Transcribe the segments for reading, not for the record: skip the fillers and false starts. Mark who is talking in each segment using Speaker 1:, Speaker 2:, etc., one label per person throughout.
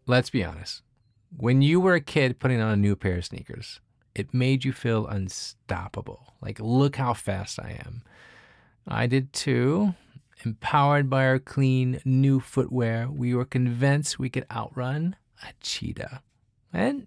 Speaker 1: Let's be honest. When you were a kid putting on a new pair of sneakers, it made you feel unstoppable. Like, look how fast I am. I did too. Empowered by our clean new footwear, we were convinced we could outrun a cheetah. And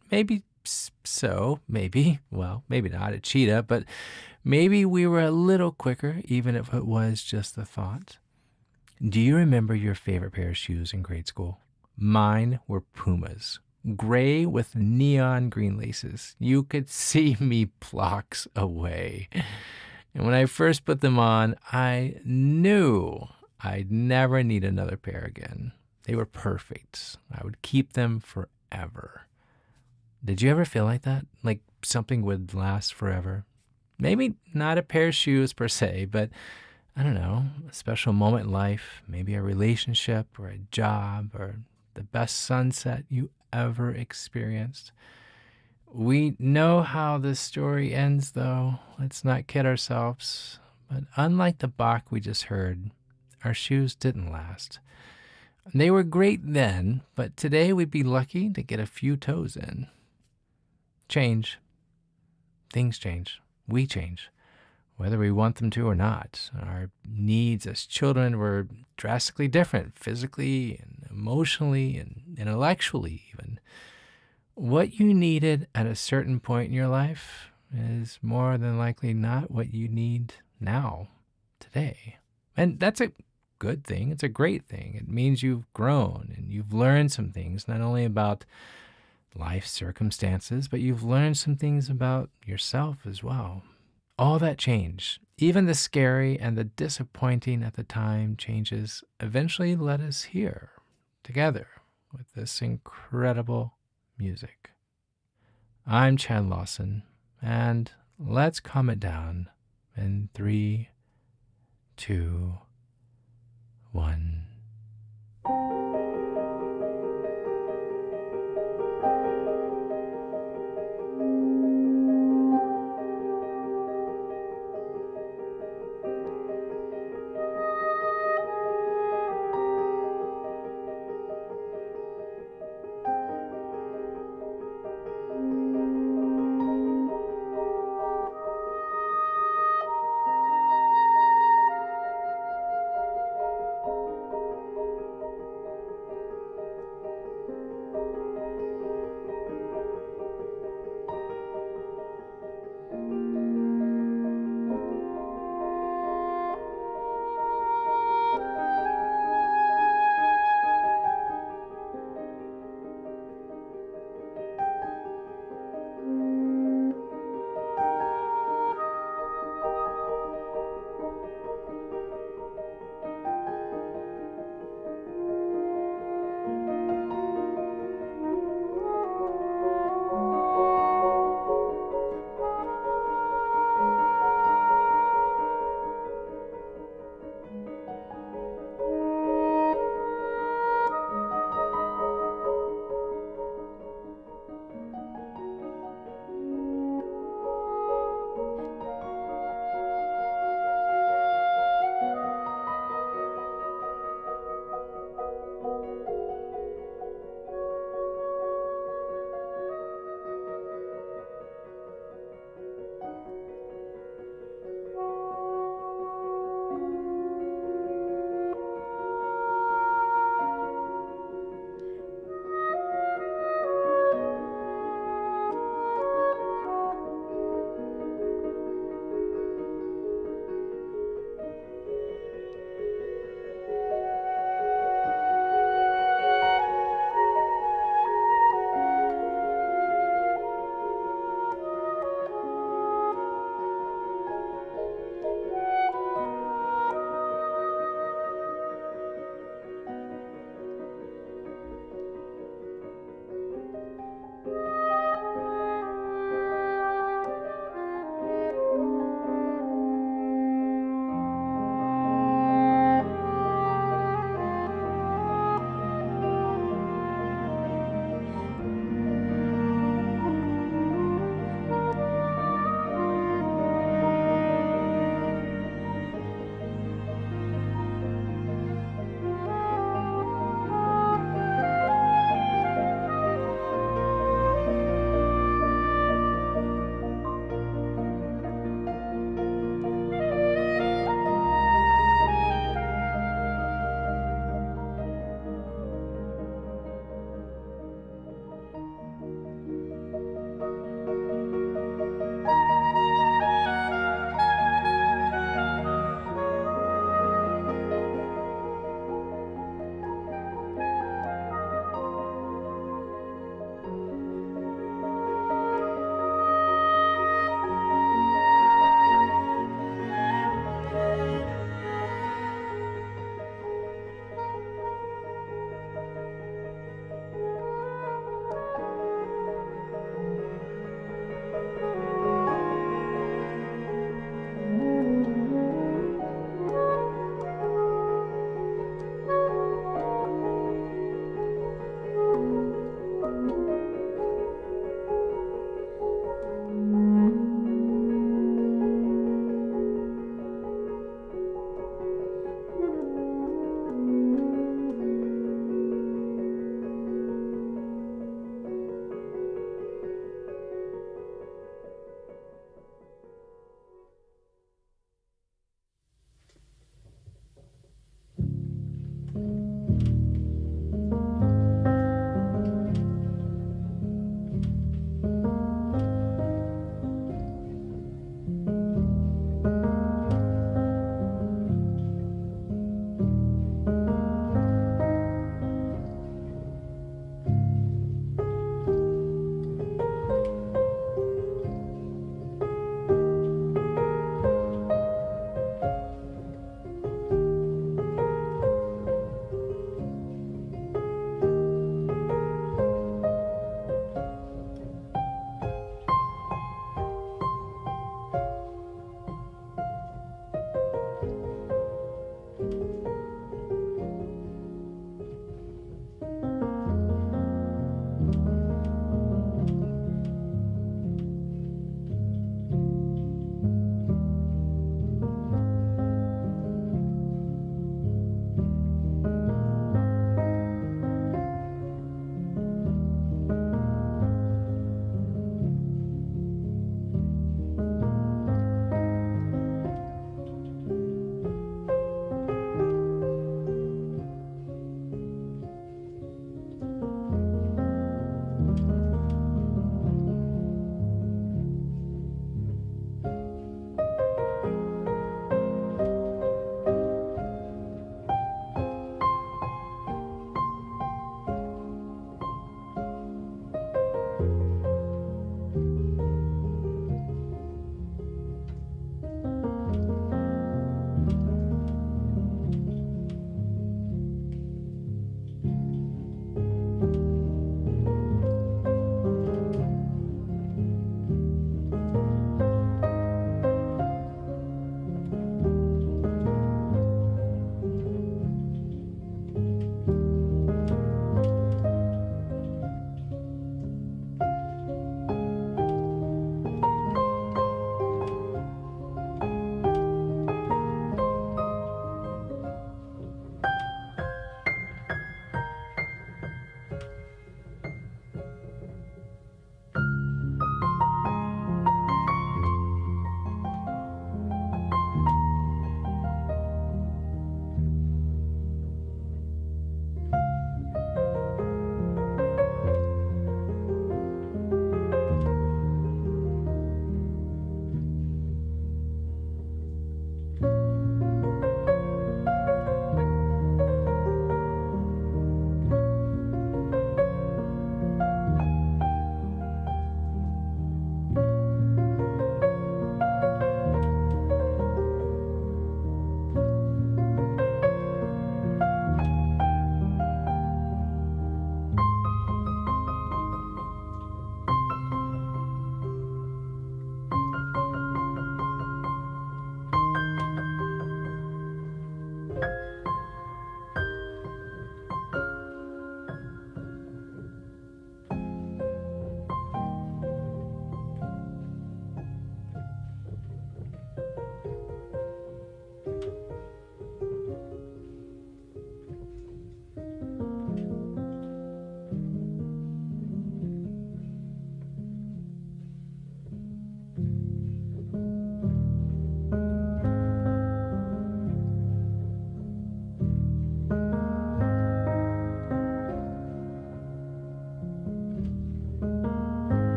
Speaker 1: maybe not a cheetah, but maybe we were a little quicker, even if it was just a thought. Do you remember your favorite pair of shoes in grade school? Mine were Pumas, gray with neon green laces. You could see me blocks away. And when I first put them on, I knew I'd never need another pair again. They were perfect. I would keep them forever. Did you ever feel like that? Like something would last forever? Maybe not a pair of shoes per se, but I don't know, a special moment in life, maybe a relationship or a job or the best sunset you ever experienced. We know how this story ends, though. Let's not kid ourselves. But unlike the Bach we just heard, our shoes didn't last. They were great then, but today we'd be lucky to get a few toes in. Change. Things change. We change, whether we want them to or not. Our needs as children were drastically different, physically and emotionally and intellectually even. What you needed at a certain point in your life is more than likely not what you need now, today. And that's a good thing. It's a great thing. It means you've grown and you've learned some things, not only about life circumstances, but you've learned some things about yourself as well. All that change, even the scary and the disappointing at the time changes, eventually led us here, together, with this incredible music. I'm Chad Lawson, and let's calm it down in 3, 2, 1.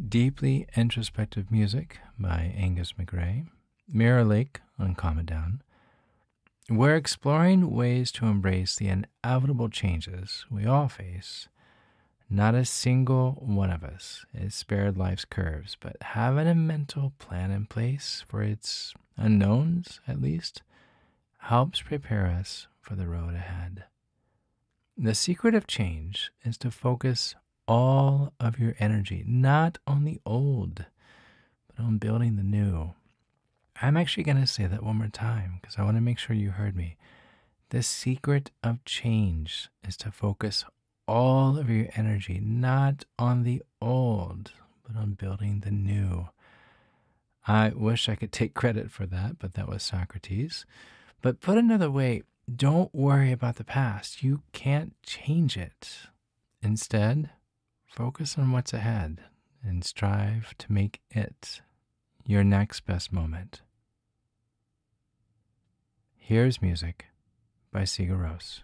Speaker 1: Deeply Introspective Music by Angus McRae, Mirror Lake on Calm It Down. We're exploring ways to embrace the inevitable changes we all face. Not a single one of us is spared life's curves, but having a mental plan in place for its unknowns, at least, helps prepare us for the road ahead. The secret of change is to focus all of your energy, not on the old, but on building the new. I'm actually going to say that one more time because I want to make sure you heard me. The secret of change is to focus all of your energy, not on the old, but on building the new. I wish I could take credit for that, but that was Socrates. But put another way, don't worry about the past. You can't change it. Instead, focus on what's ahead and strive to make it your next best moment. Here's music by Sigur Rós.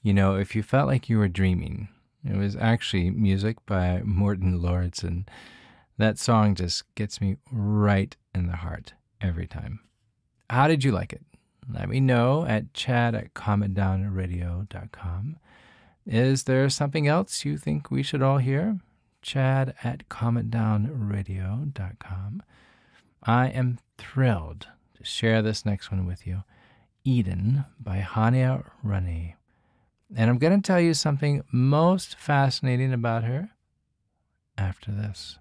Speaker 1: if you felt like you were dreaming, it was actually music by Morton Lawrence, and that song just gets me right in the heart every time. How did you like it? Let me know at chad@cometdownradio.com. Is there something else you think we should all hear? chad@cometdownradio.com. I am thrilled to share this next one with you. Eden by Hania Rani. And I'm going to tell you something most fascinating about her after this.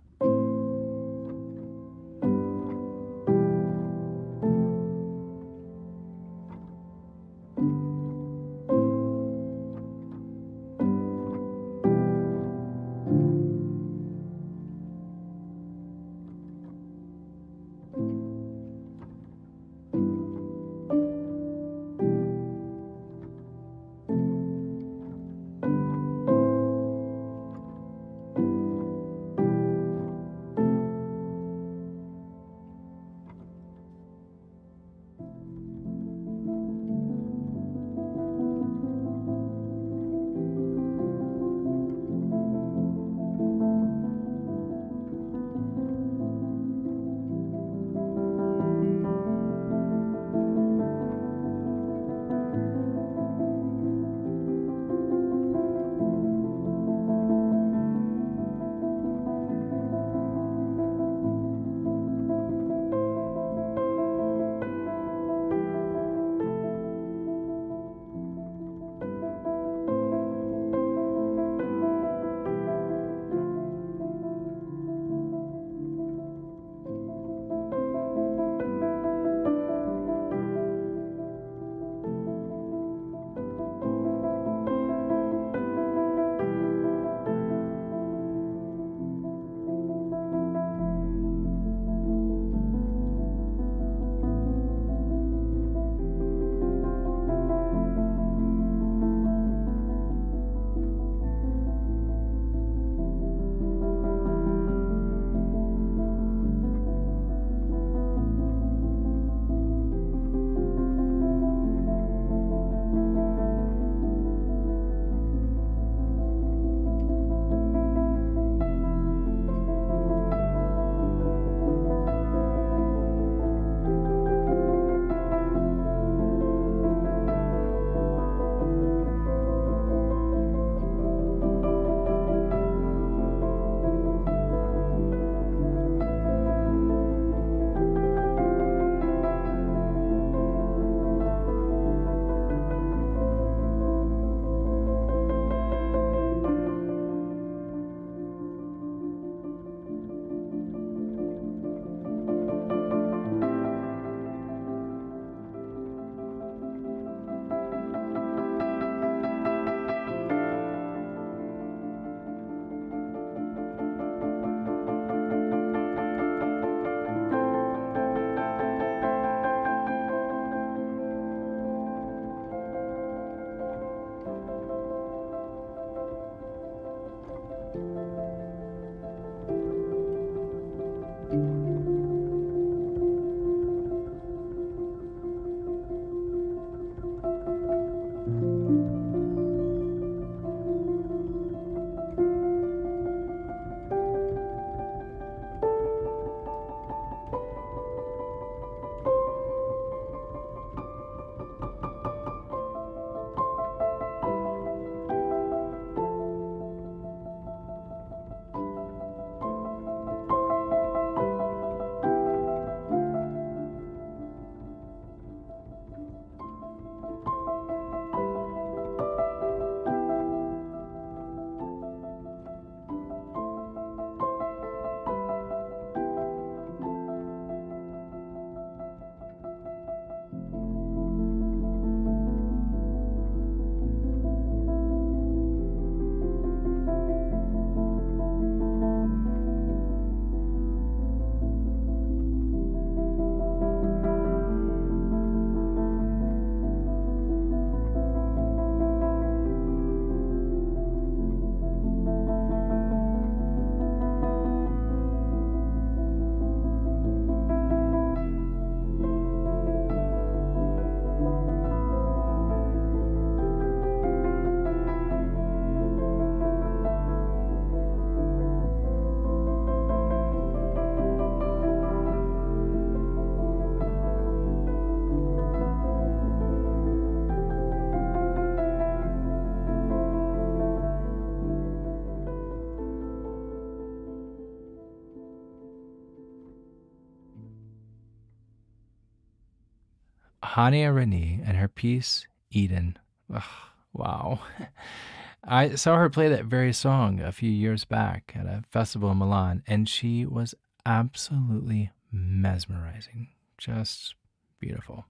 Speaker 1: Hania Rani and her piece, Eden. Ugh, wow. I saw her play that very song a few years back at a festival in Milan, and she was absolutely mesmerizing. Just beautiful.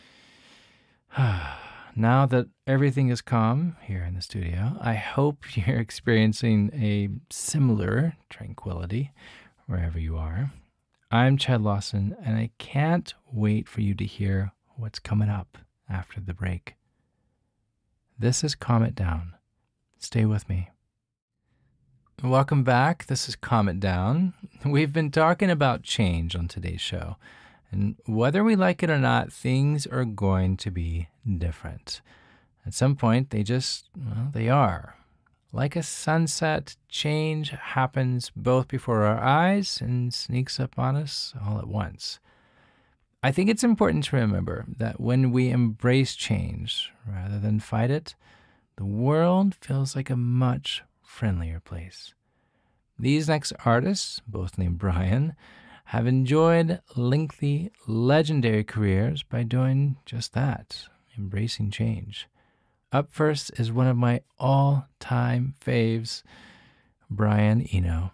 Speaker 1: Now that everything is calm here in the studio, I hope you're experiencing a similar tranquility wherever you are. I'm Chad Lawson, and I can't wait for you to hear what's coming up after the break. This is Calm It Down. Stay with me. Welcome back. This is Calm It Down. We've been talking about change on today's show. And whether we like it or not, things are going to be different. At some point, they are. Like a sunset, change happens both before our eyes and sneaks up on us all at once. I think it's important to remember that when we embrace change rather than fight it, the world feels like a much friendlier place. These next artists, both named Brian, have enjoyed lengthy, legendary careers by doing just that, embracing change. Up first is one of my all-time faves, Brian Eno.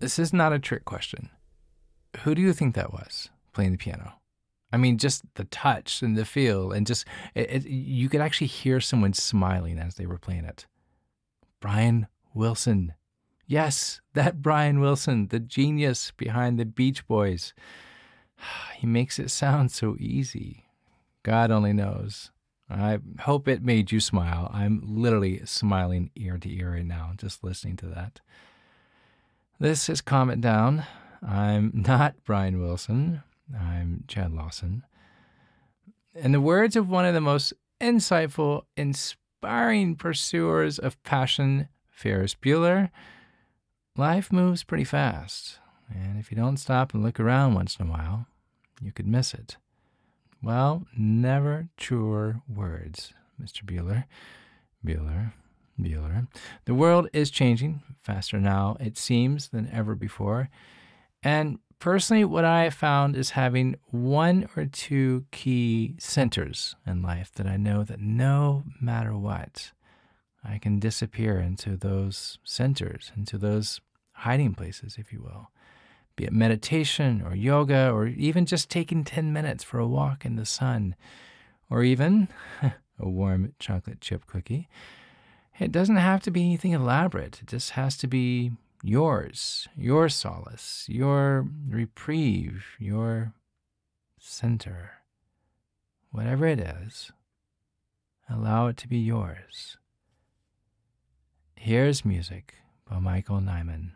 Speaker 1: This is not a trick question. Who do you think that was playing the piano? I mean, just the touch and the feel, and just you could actually hear someone smiling as they were playing it. Brian Wilson. Yes, that Brian Wilson, the genius behind the Beach Boys. He makes it sound so easy. God only knows. I hope it made you smile. I'm literally smiling ear to ear right now, just listening to that. This is Calm It Down. I'm not Brian Wilson. I'm Chad Lawson. In the words of one of the most insightful, inspiring pursuers of passion, Ferris Bueller, life moves pretty fast. And if you don't stop and look around once in a while, you could miss it. Well, never truer words, Mr. Bueller. Bueller. The world is changing faster now, it seems, than ever before. And personally, what I have found is having one or two key centers in life that I know that no matter what, I can disappear into those centers, into those hiding places, if you will. Be it meditation or yoga, or even just taking 10 minutes for a walk in the sun, or even a warm chocolate chip cookie. It doesn't have to be anything elaborate. It just has to be yours, your solace, your reprieve, your center. Whatever it is, allow it to be yours. Here's music by Michael Nyman.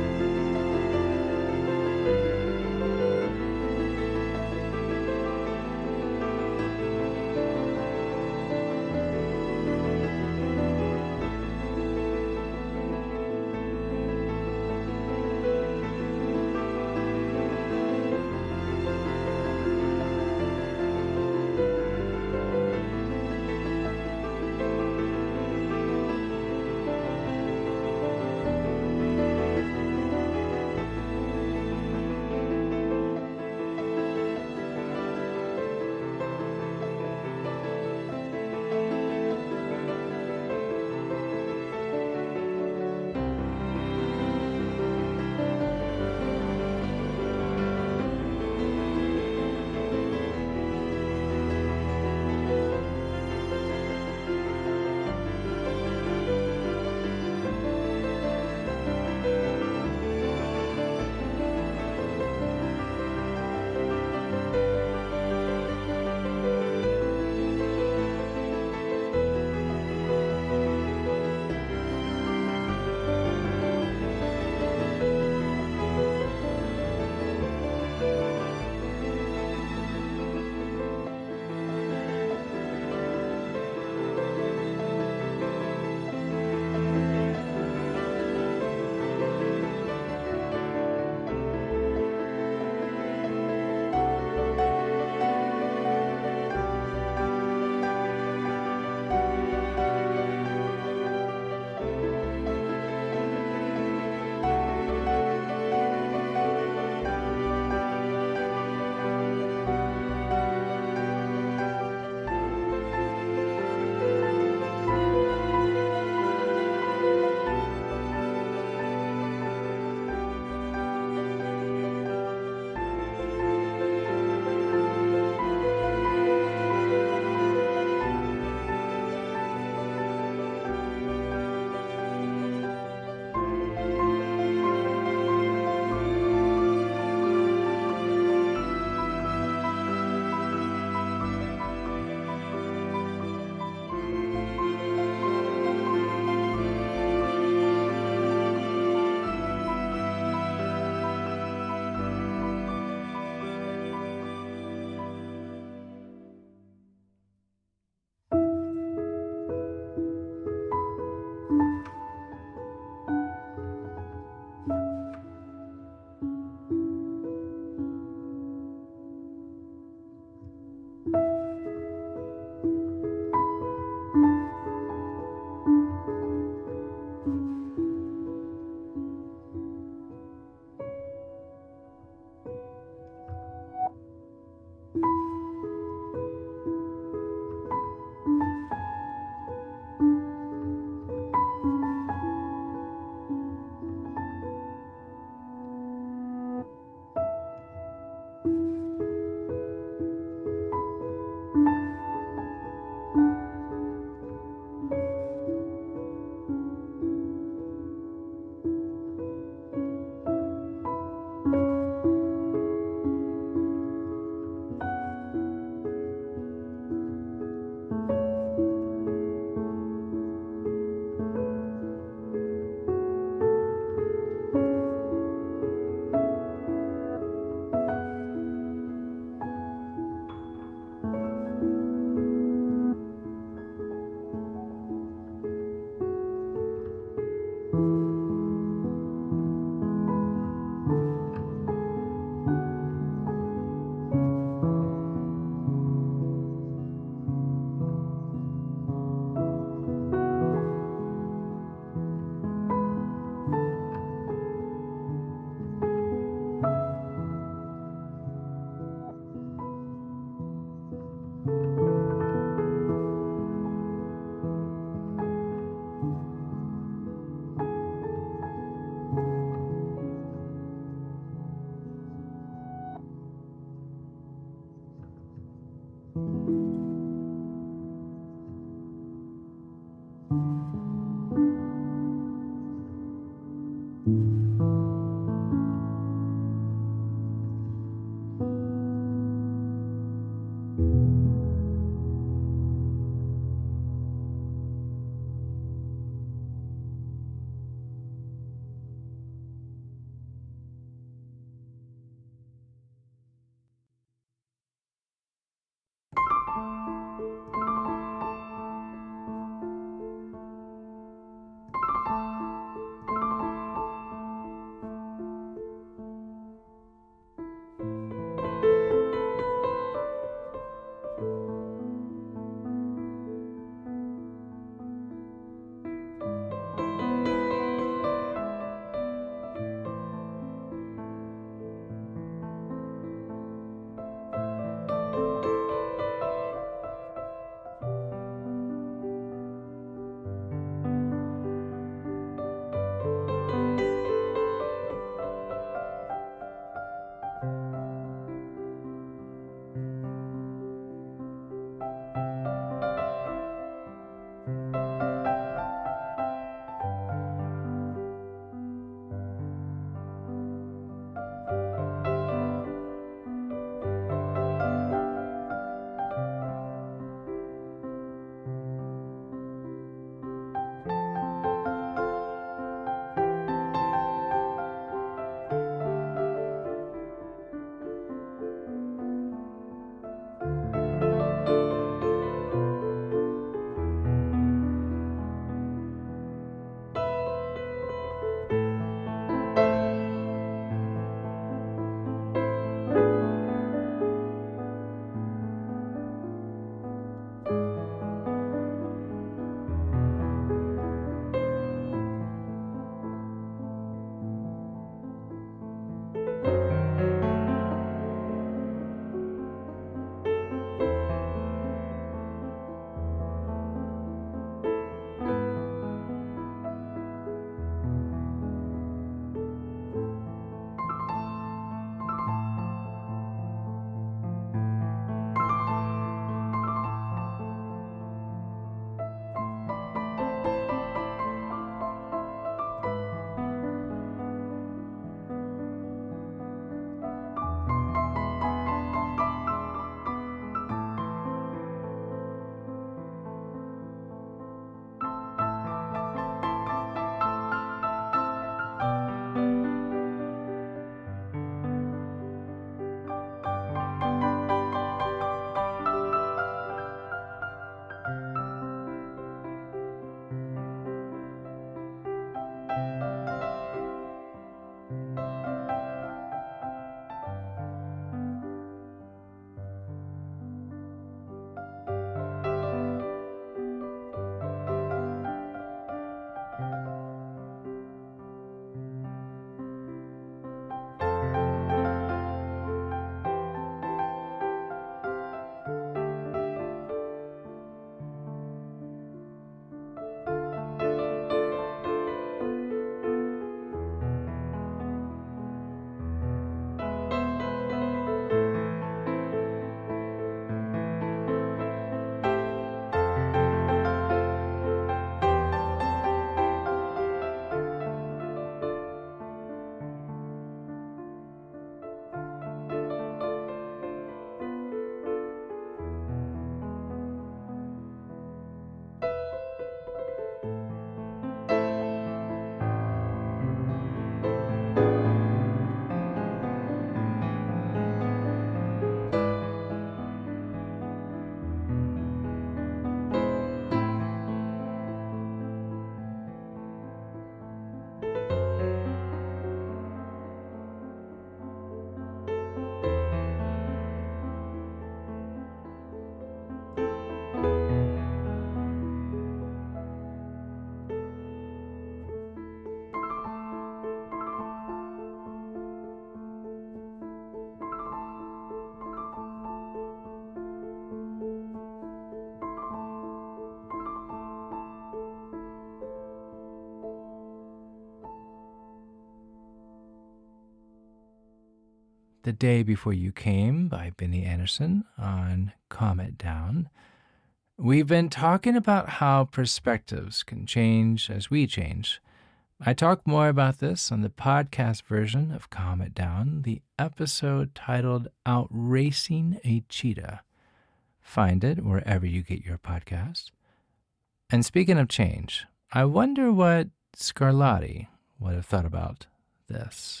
Speaker 1: The Day Before You Came by Benny Anderson on Calm It Down. We've been talking about how perspectives can change as we change. I talk more about this on the podcast version of Calm It Down, the episode titled Outracing a Cheetah. Find it wherever you get your podcasts. And speaking of change, I wonder what Scarlatti would have thought about this.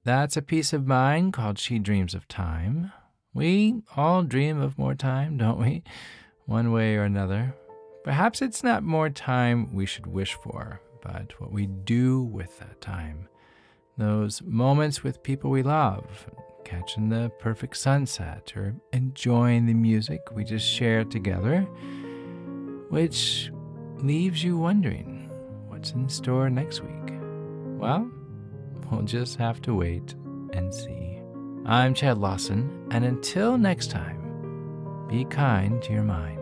Speaker 1: That's a piece of mine called She Dreams of Time. We all dream of more time, don't we? One way or another. Perhaps it's not more time we should wish for, but what we do with that time. Those moments with people we love, catching the perfect sunset, or enjoying the music we just shared together, which leaves you wondering what's in store next week. Well, we'll just have to wait and see. I'm Chad Lawson, and until next time, be kind to your mind.